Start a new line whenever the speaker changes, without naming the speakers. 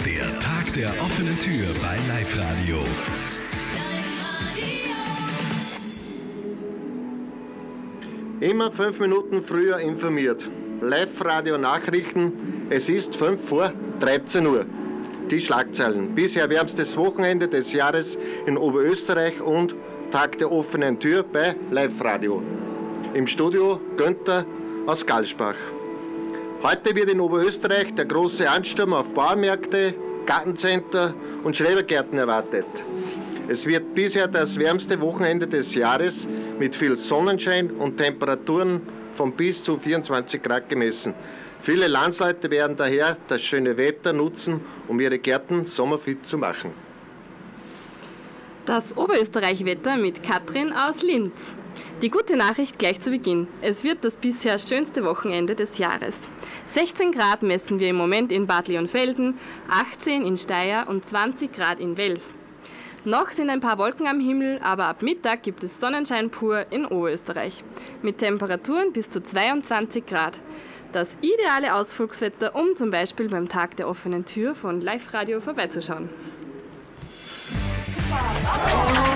Der Tag der offenen Tür bei Live Radio.
Immer 5 Minuten früher informiert. Live-Radio-Nachrichten, es ist 5 vor 13 Uhr. Die Schlagzeilen. Bisher wärmstes Wochenende des Jahres in Oberösterreich und Tag der offenen Tür bei Live-Radio. Im Studio Günther aus Gallspach. Heute wird in Oberösterreich der große Ansturm auf Bauernmärkte, Gartencenter und Schrebergärten erwartet. Es wird bisher das wärmste Wochenende des Jahres mit viel Sonnenschein und Temperaturen von bis zu 24 Grad gemessen. Viele Landsleute werden daher das schöne Wetter nutzen, um ihre Gärten sommerfit zu machen.
Das Oberösterreich-Wetter mit Katrin aus Linz. Die gute Nachricht gleich zu Beginn. Es wird das bisher schönste Wochenende des Jahres. 16 Grad messen wir im Moment in Bad Leonfelden, 18 in Steyr und 20 Grad in Wels. Noch sind ein paar Wolken am Himmel, aber ab Mittag gibt es Sonnenschein pur in Oberösterreich. Mit Temperaturen bis zu 22 Grad. Das ideale Ausflugswetter, um zum Beispiel beim Tag der offenen Tür von Live Radio vorbeizuschauen.